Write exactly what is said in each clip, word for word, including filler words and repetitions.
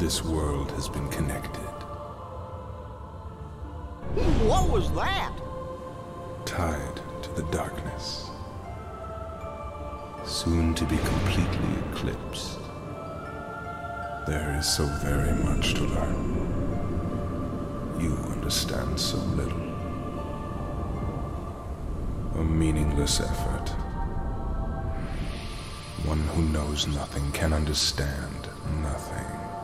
this world has been connected. What was that? Tied to the darkness. Soon to be completely eclipsed. There is so very much to learn. You understand so little. A meaningless effort. One who knows nothing can understand nothing.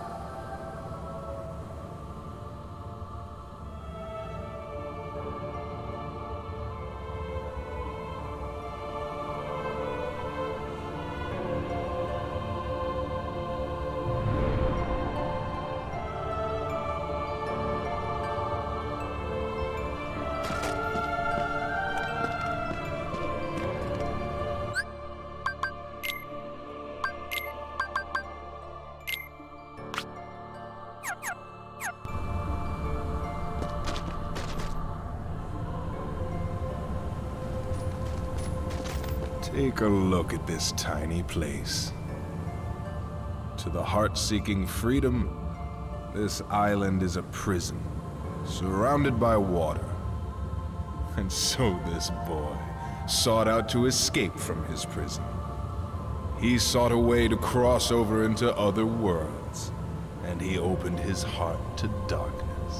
Take a look at this tiny place. To the heart-seeking freedom, this island is a prison, surrounded by water. And so this boy sought out to escape from his prison. He sought a way to cross over into other worlds, and he opened his heart to darkness.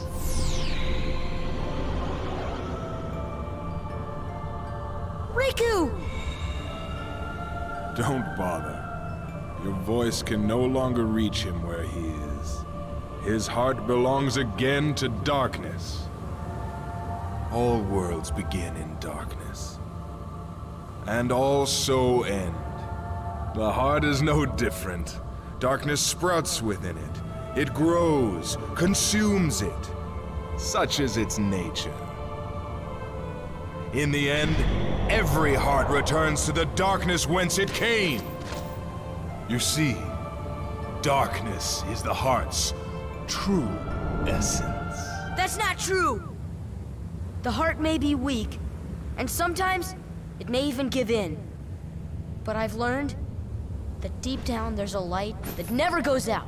Riku! Don't bother. Your voice can no longer reach him where he is. His heart belongs again to darkness. All worlds begin in darkness. And all so end. The heart is no different. Darkness sprouts within it. It grows, consumes it. Such is its nature. In the end, every heart returns to the darkness whence it came. You see, darkness is the heart's true essence. That's not true! The heart may be weak, and sometimes it may even give in. But I've learned that deep down there's a light that never goes out.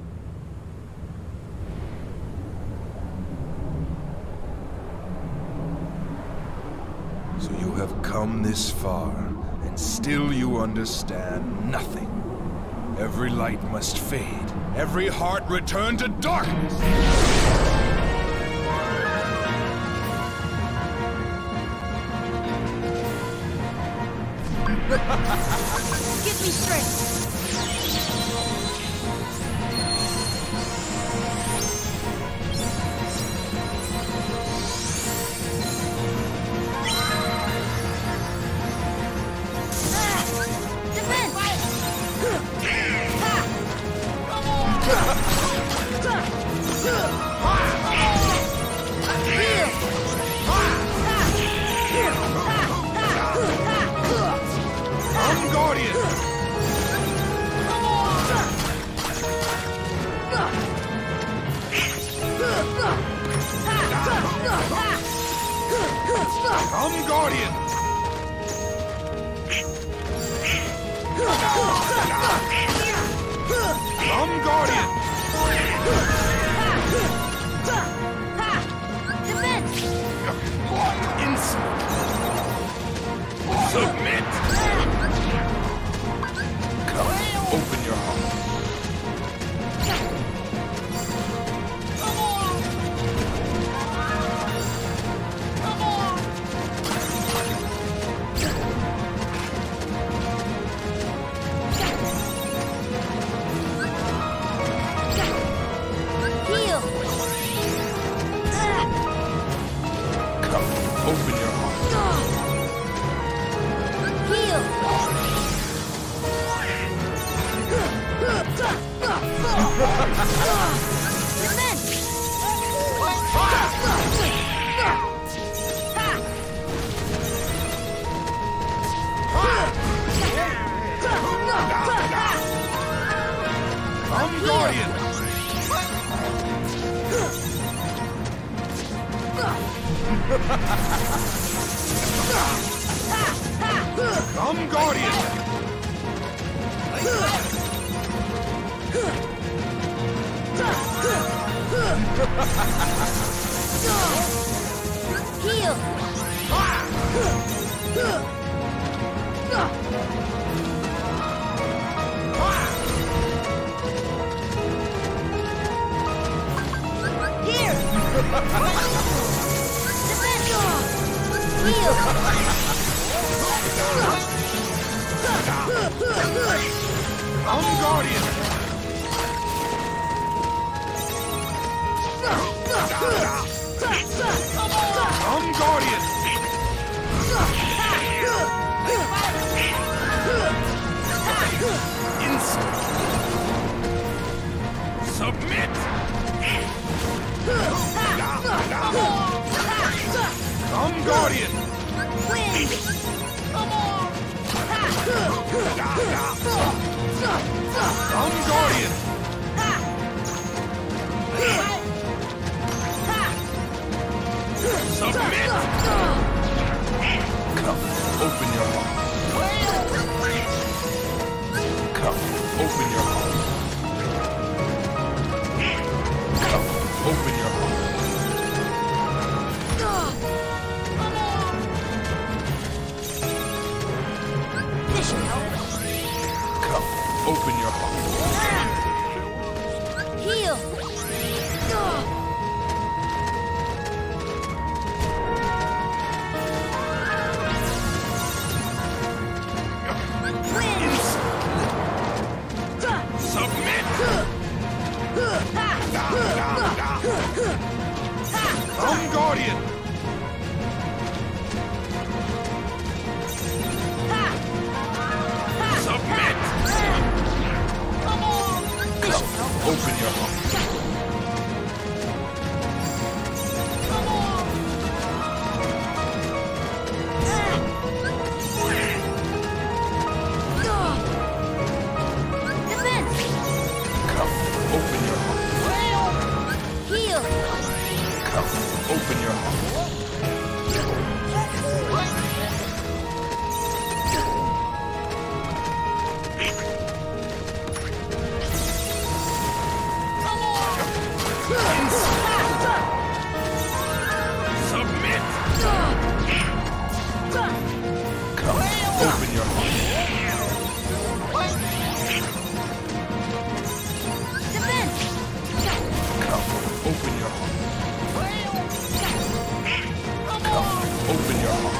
So you have come this far, and still you understand nothing. Every light must fade. Every heart return to darkness. Give me strength! Come, Guardian! Come, Guardian! Defense! Insolent! Submit! Come, open your heart. Open your heart. Heal! Come, Guardian! Come, Guardian! Heal! Here! Defend! Heal! I'm Guardian! I'm Guardian! Instant! Submit! I'm Guardian! Wind! I'm Guardian! Submit! Come, open your heart. Come, open your heart. Come, open your heart. This should help. Come, open your heart. Heal! Submit! I'm Guardian! Submit! Come, open your heart. Defense! Come, open your heart. Heal! Come, open your heart. Submit! Come, open your heart. Defense! Come, open your heart. Come, open your heart.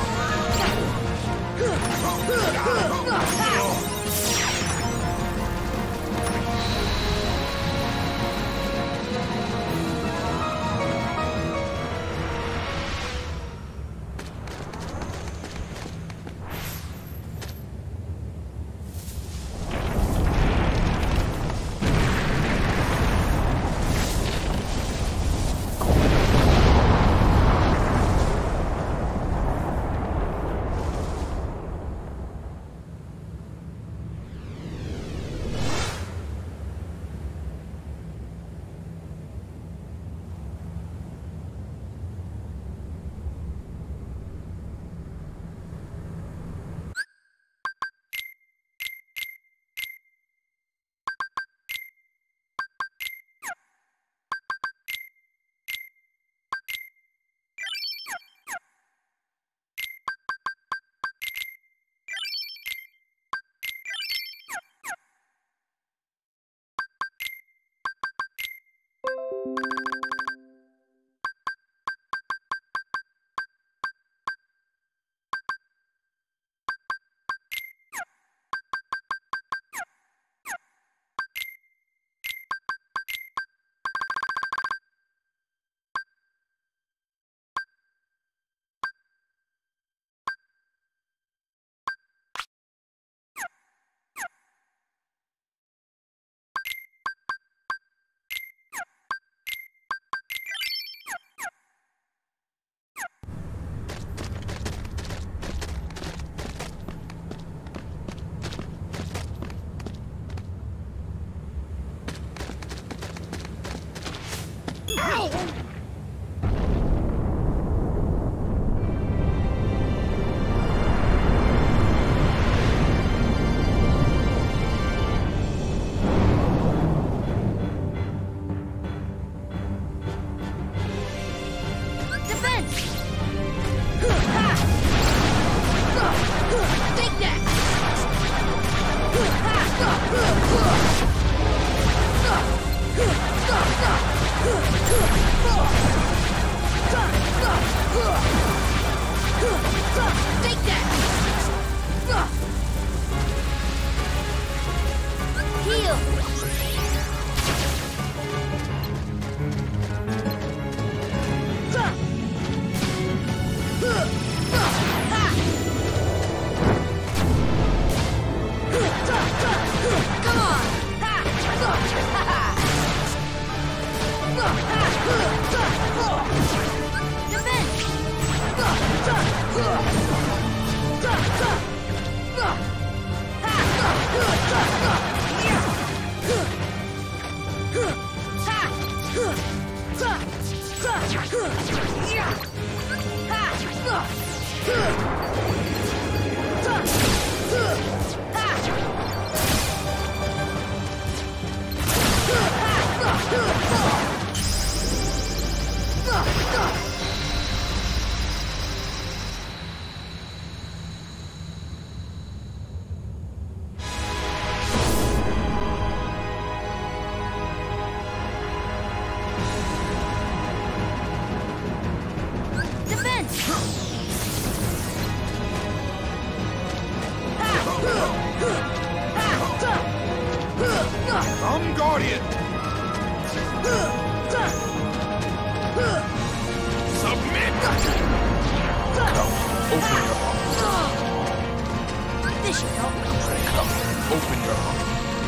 open your heart.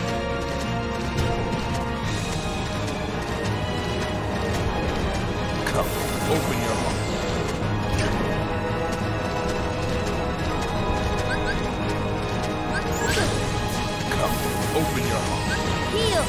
Come, open your heart. Come, open your heart. Heal!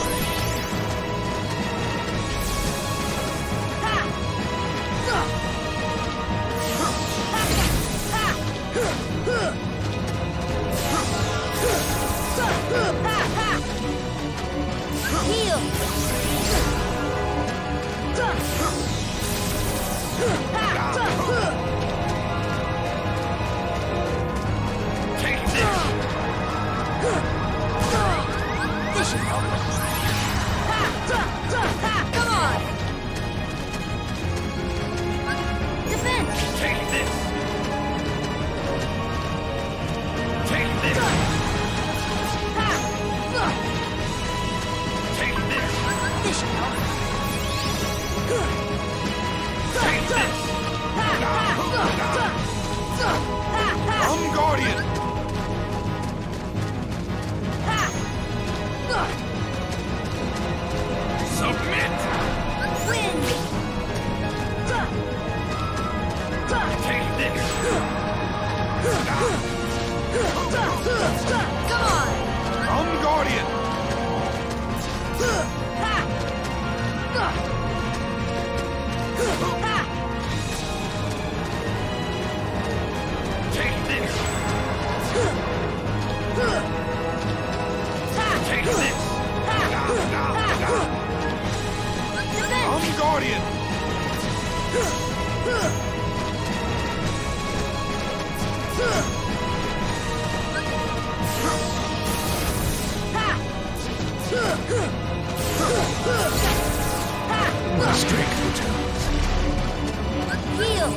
My strength returns. Heal!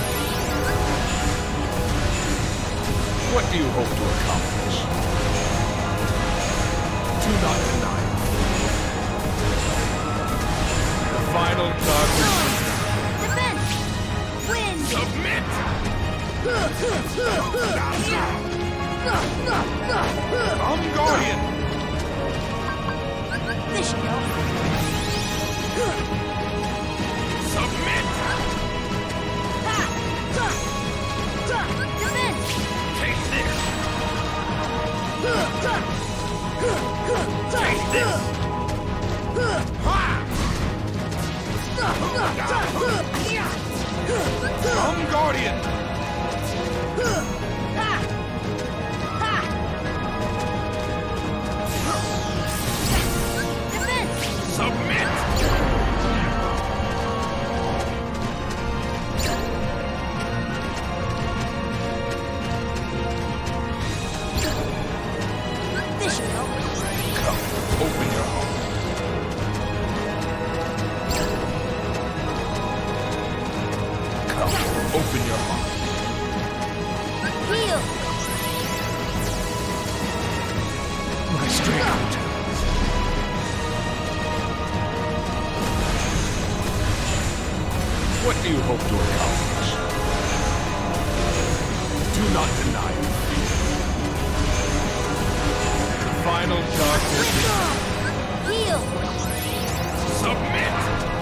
What do you hope to accomplish? Do not deny it. The final darkness. Defense! Win! Submit! I'm Guardian! This should help. Submit! Defense! Take this! Take this! I'm Guardian! Defense! Submit! This should help. Come, open your heart. Come, open your heart. Heal! My strength returns. What do you hope to accomplish? Do not deny it. The final darkness. Heal! Submit!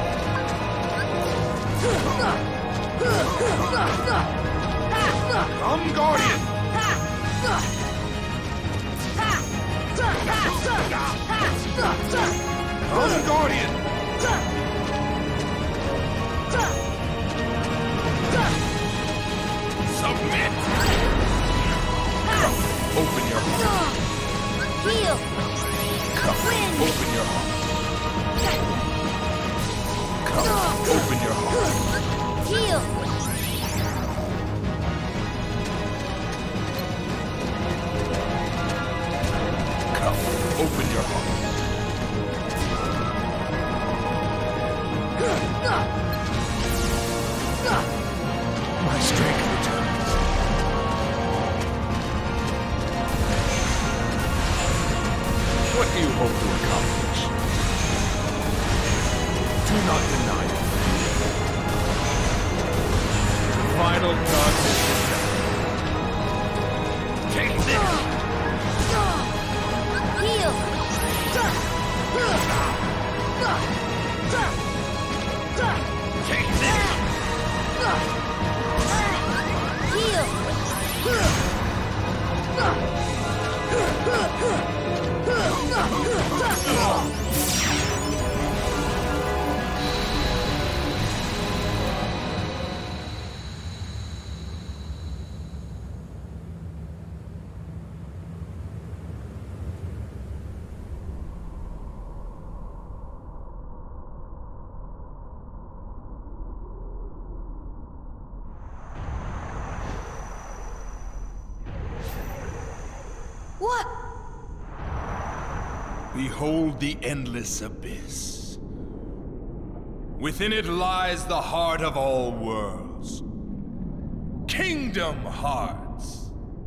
I'm Guardian! I'm Guardian! Submit! Come, open your heart. Heal! Come, open your heart. Come, open your heart. Heal! Come, open your heart. My strength returns. What do you hope to accomplish? Do not deny it. The final darkness is set. Take this! Take this! What? Behold the endless abyss. Within it lies the heart of all worlds. Kingdom Hearts.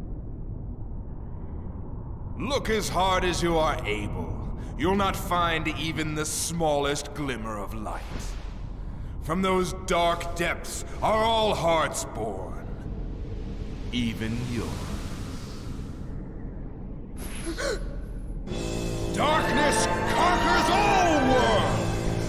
Look as hard as you are able. You'll not find even the smallest glimmer of light. From those dark depths are all hearts born. Even yours. Darkness conquers all worlds!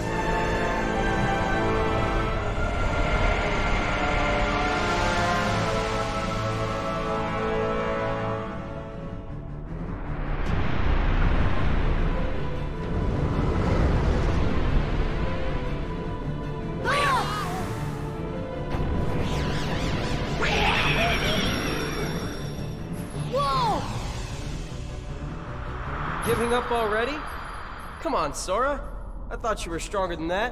Giving up already? Come on, Sora. I thought you were stronger than that.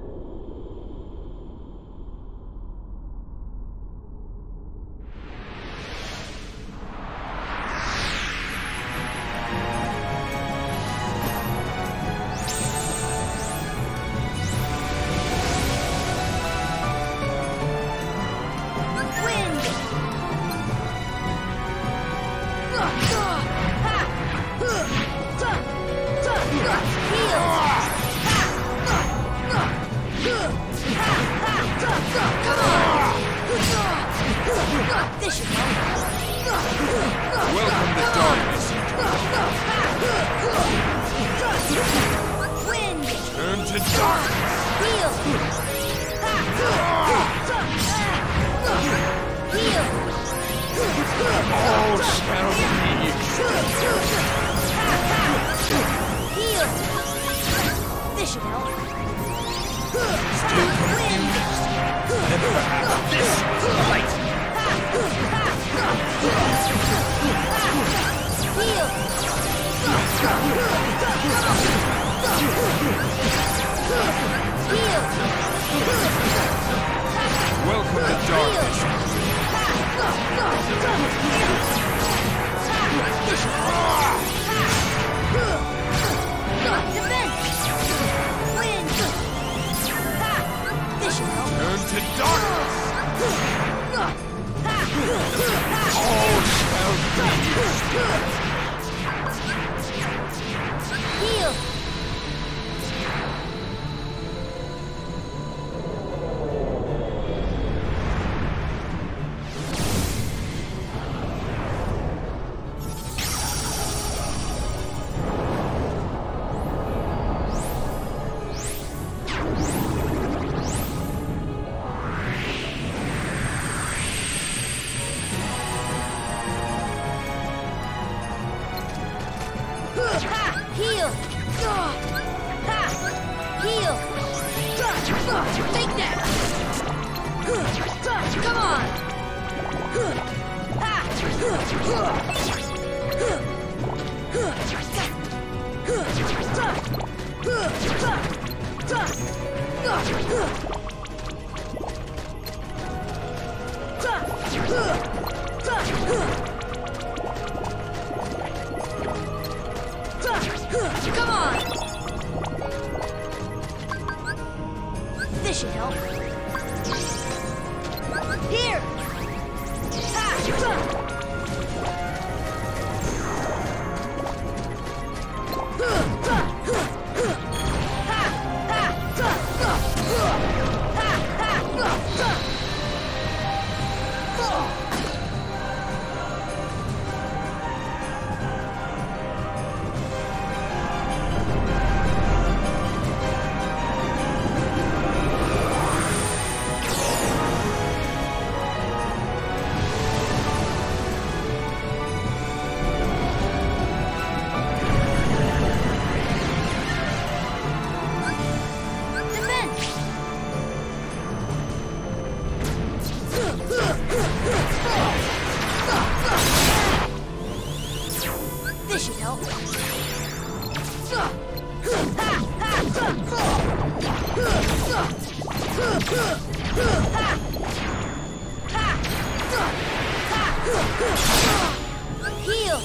Welcome to darkness. Wind! Turn to darkness. Heal! Heal! All shall be. Heal! This should help. Still confused. Then perhaps this light. Heal! Heal! Welcome to darkness. Defense! Wind! This should help. Turn to darkness. All shall be. Heal! Heal! Heal! Take that! Come on! Come on! This should help. Here! Ha! This should help. Heal!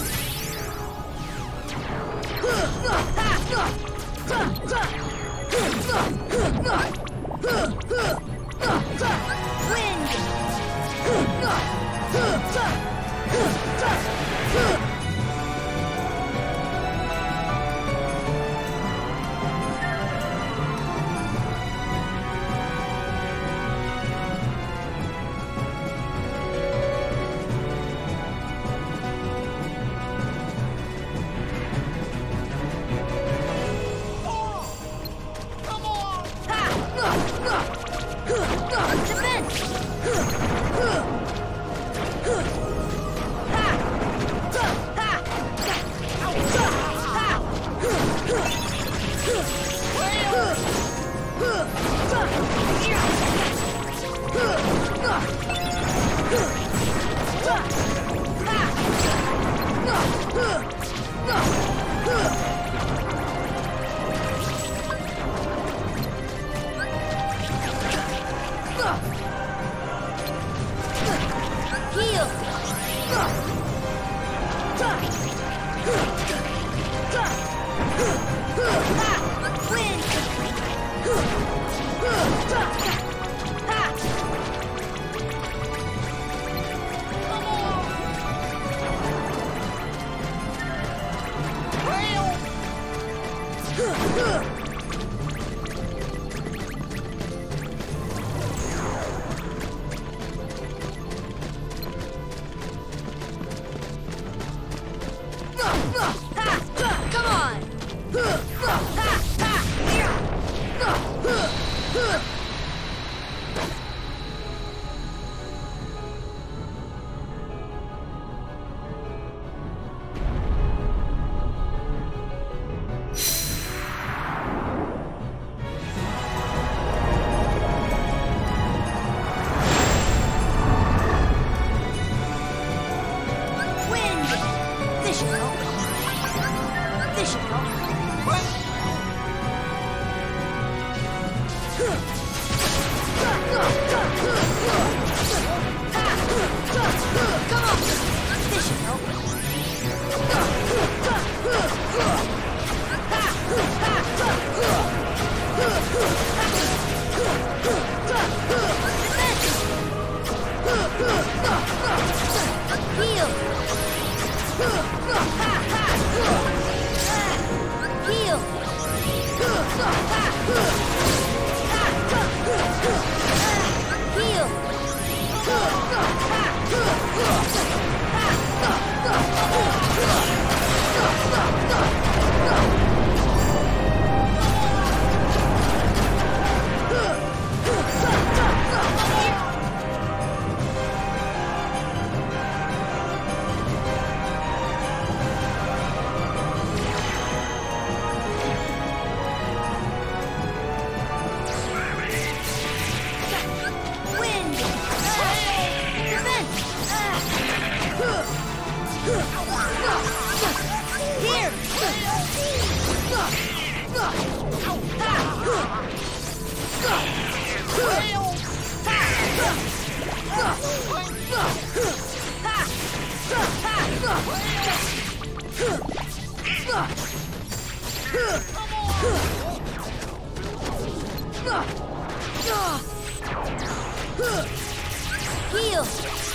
Heal!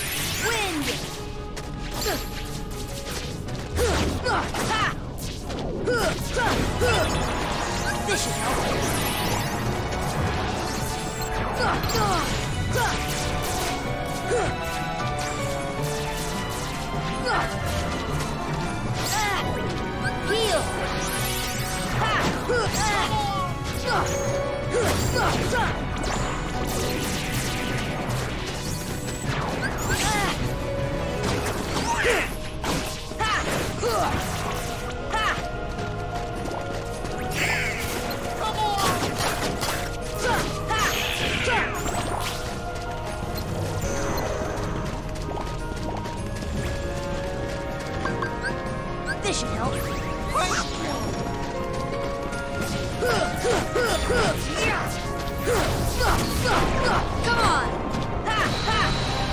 Wind! This should help. Heal! This should help. Come on! Ha, ha.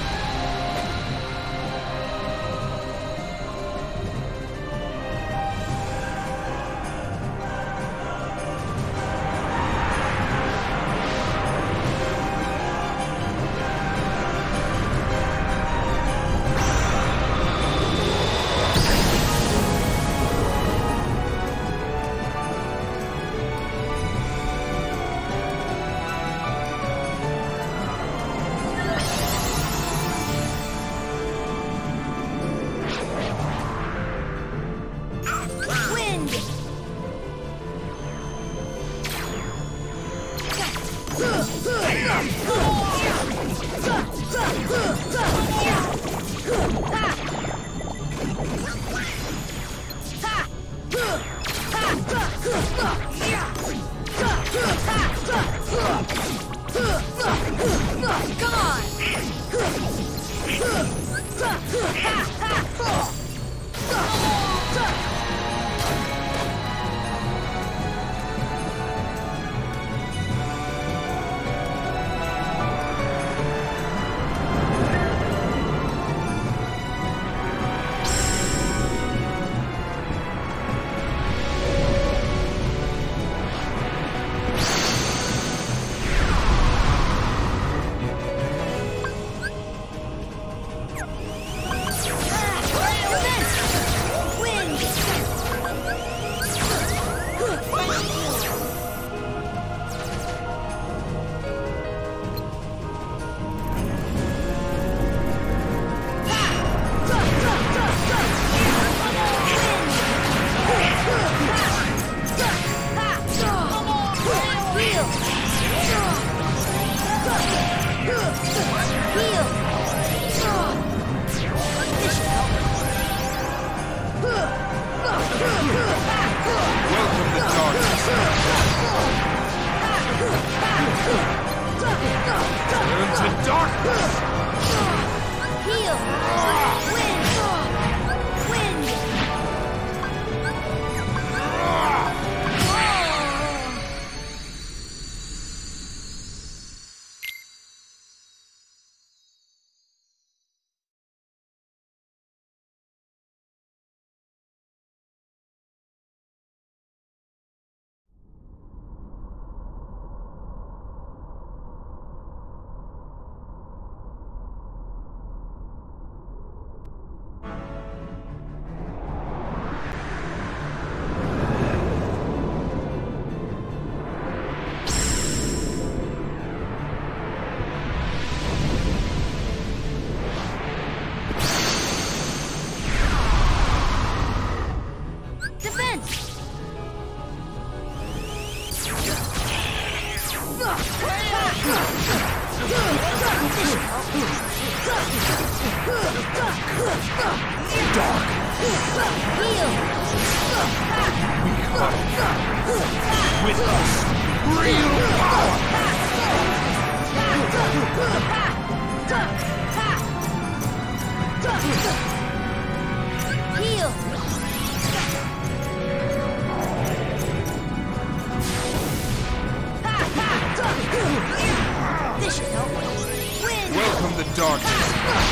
Welcome the darkness.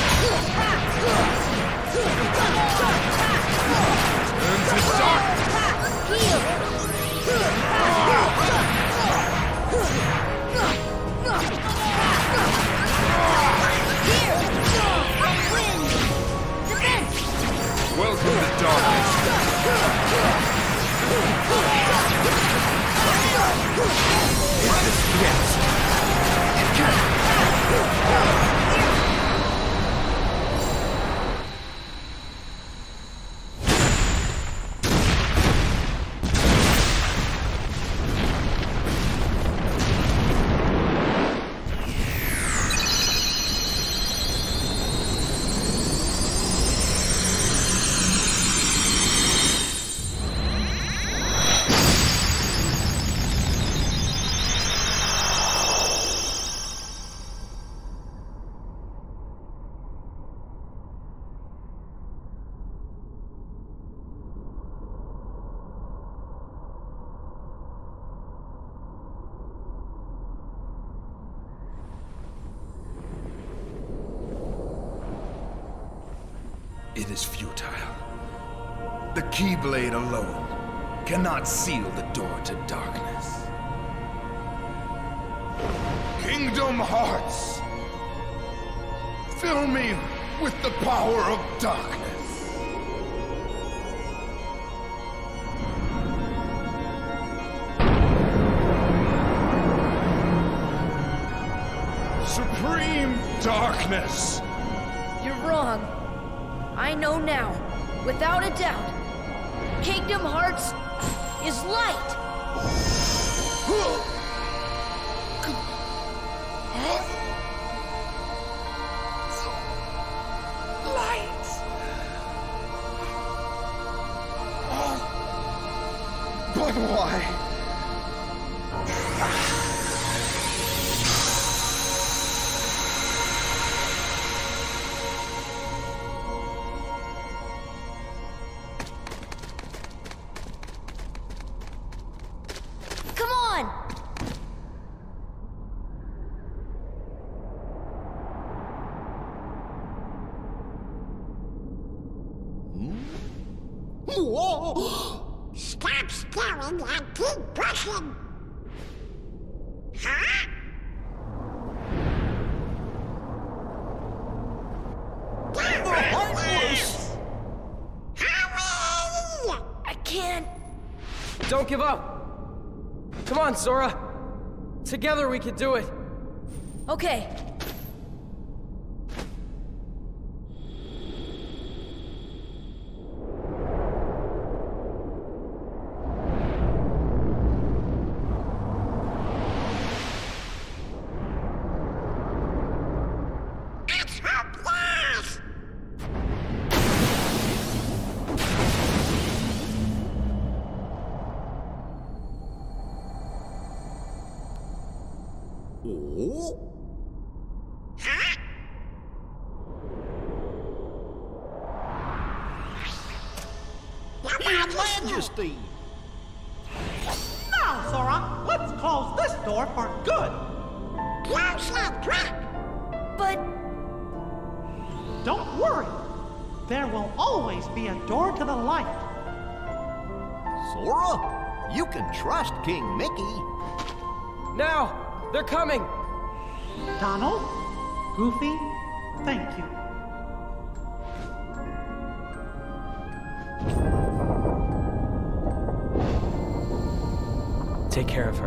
Turn to darkness. Welcome the darkness. Is this yes? is futile. The Keyblade alone cannot seal the door to darkness. Kingdom Hearts! Fill me with the power of darkness. Supreme darkness! You're wrong. I know now, without a doubt. Kingdom Hearts is light. Light! But why? Come on! Whoa! Stop staring and keep pushing! Huh? Heartless! Hurry! I can't. Don't give up! Come on, Sora! Together we can do it! Okay. It's hopeless! Oh? Huh? Your Majesty! Now, Sora, let's close this door for good. Close it quick! But Don't worry. There will always be a door to the light. Sora, you can trust King Mickey. Now! They're coming! Donald, Goofy, thank you. Take care of her.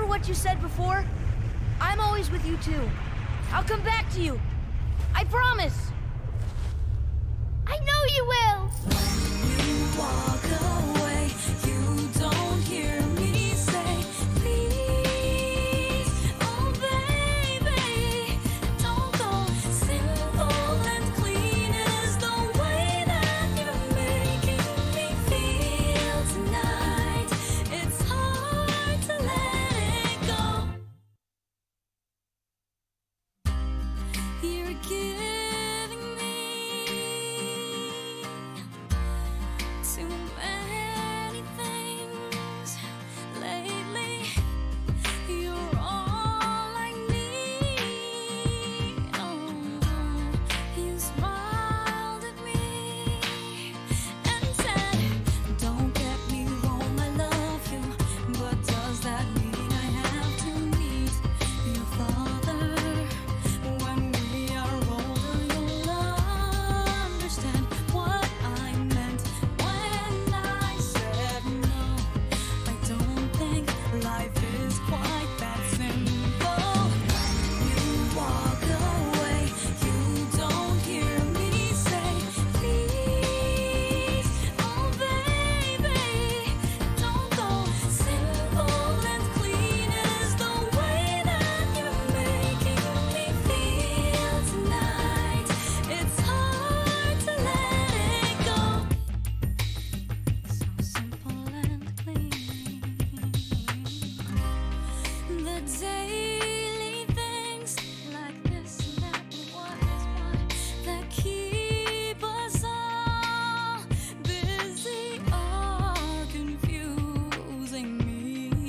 what you said before, I'm always with you too. I'll come back to you. I promise. I know you will. When you walk away, you don't hear me say, please, oh baby, don't go. Simple and clean is the way that you're making me feel tonight. It's hard to let it go. You're giving me too many things lately. You're all I need. Oh, you smiled at me and said, don't get me wrong, I love you, but does that mean I have to meet your father? When we are older, you'll understand what I meant when I said no. I don't think life is quite that simple. You walk away, you don't hear me say, please, oh baby, don't go. Simple and clean is the way that you're making me feel tonight. It's hard to let it go. So simple and clean. The daily things like this and that and what is what that keep us all busy are confusing me.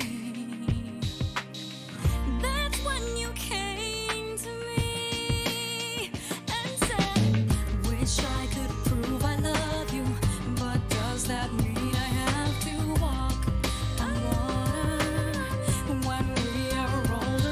That's when you came to me and said, wish I could prove I love you, but does that mean I have to walk on water? When we are older,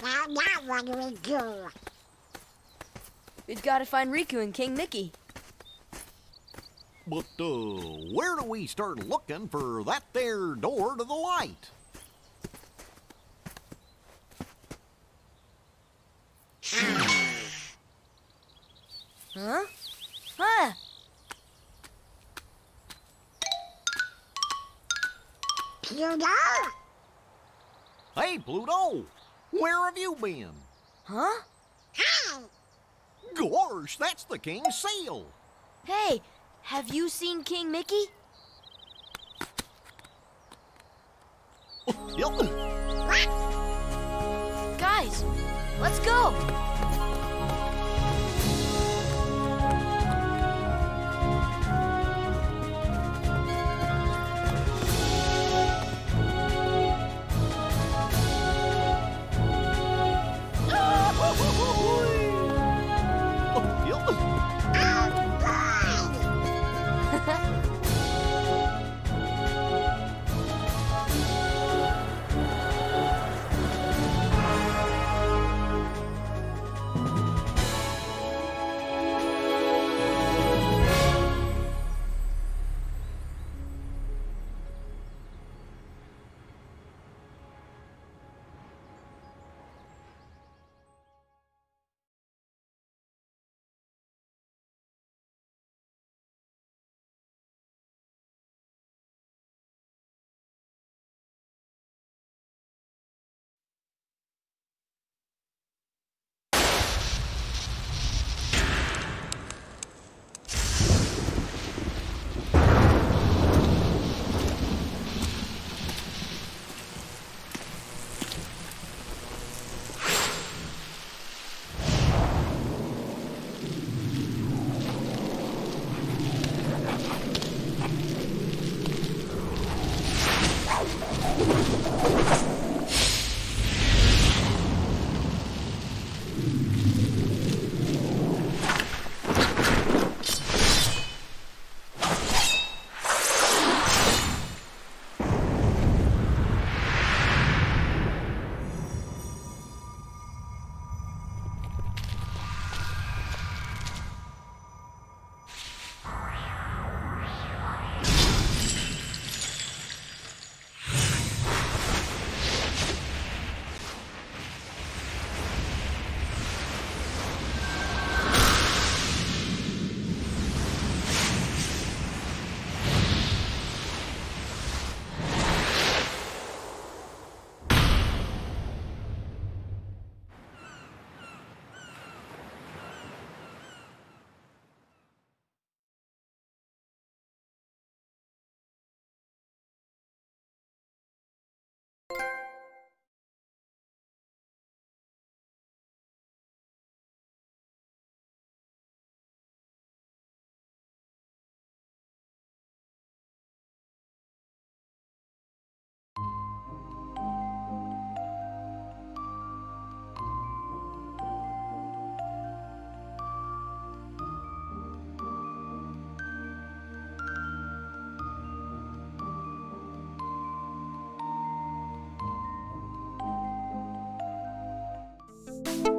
Well, now what do we do? We've got to find Riku and King Mickey. But, uh, where do we start looking for that there door to the light? Huh? Huh? Pluto? Hey, Pluto! Where have you been? Huh? Hey! Gosh, that's the king's seal! Hey, have you seen King Mickey? Yep. What? Guys, let's go! Yep. Thank you.